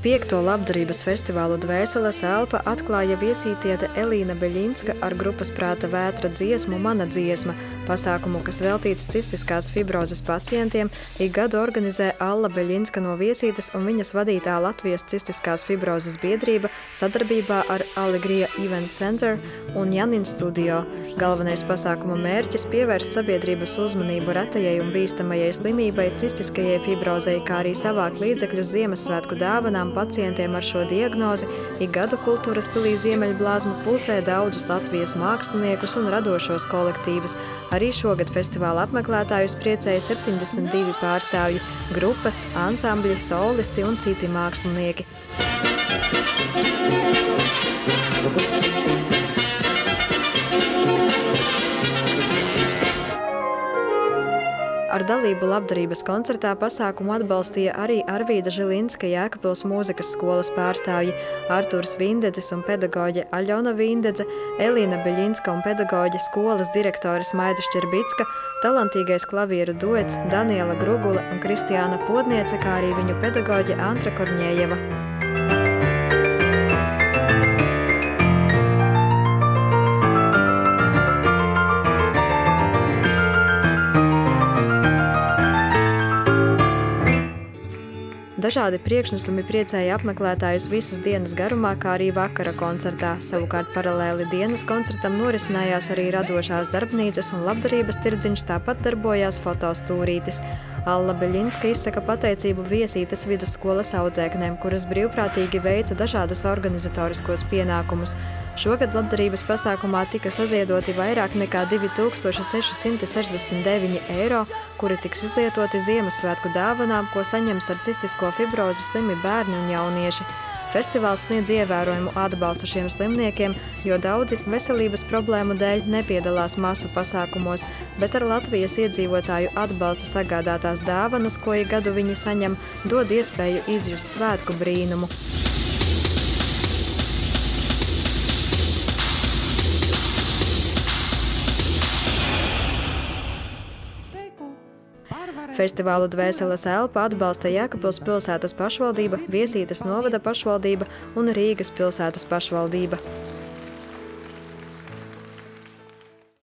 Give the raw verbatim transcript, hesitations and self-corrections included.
Piekto labdarības festivālu Dvēseles elpa atklāja viesītiete Elīna Beļinska ar grupas Prāta vētra dziesmu Mana dziesma. Pasākumu, kas veltīts cistiskās fibrozes pacientiem, ik gadu organizē Alla Beļinska no Viesītes un viņas vadītā Latvijas cistiskās fibrozes biedrība sadarbībā ar Allegria Event Center un Janin Studio. Galvenais pasākuma mērķis pievērst sabiedrības uzmanību retajai un bīstamajai slimībai, cistiskajai fibrozei, kā arī savākt līdzekļus Ziemassvētku dāvanām pacientiem ar šo diagnozi. Ik gadu Kultūras pilī Ziemeļblāzma pulcē daudzus Latvijas māksliniekus un radošos kolektīvus. Arī šogad festivāla apmeklētājus priecēja septiņdesmit divi pārstāvji, grupas, ansambļi, solisti un citi mākslinieki. Ar dalību labdarības koncertā pasākumu atbalstīja arī Arvīda Žilinska Jēkabpils mūzikas skolas pārstāvji, Arturs Vindedzis un pedagoģe Aļona Vindedze, Elīna Beļinska un pedagoģe skolas direktore Smaida Šķerbicka, talantīgais klavieru duets Daniela Grugula un Kristiāna Podniece, kā arī viņu pedagoģe Antra Korņējeva. Dažādi priekšnesumi priecēja apmeklētājus visas dienas garumā, kā arī vakara koncertā. Savukārt paralēli dienas koncertam norisinājās arī radošās darbnīcas un labdarības tirdziņš, tāpat darbojās fotostūrītis. Alla Beļinska izsaka pateicību Viesītes vidusskolas audzēknēm, kuras brīvprātīgi veica dažādus organizatoriskos pienākumus. Šogad labdarības pasākumā tika saziedoti vairāk nekā divi tūkstoši seši simti sešdesmit deviņi eiro, kuri tiks izlietoti Ziemassvētku dāvanām, ko saņems ar cistisko fibrozi slimi bērni un jaunieši. Festivāls sniedz ievērojumu atbalstu šiem slimniekiem, jo daudzi veselības problēmu dēļ nepiedalās masu pasākumos, bet ar Latvijas iedzīvotāju atbalstu sagādātās dāvanas, ko ik gadu viņi saņem, dod iespēju izjust svētku brīnumu. Festivālu Dvēseles elpa atbalsta Jēkabpils pilsētas pašvaldība, Viesītes novada pašvaldība un Rīgas pilsētas pašvaldība.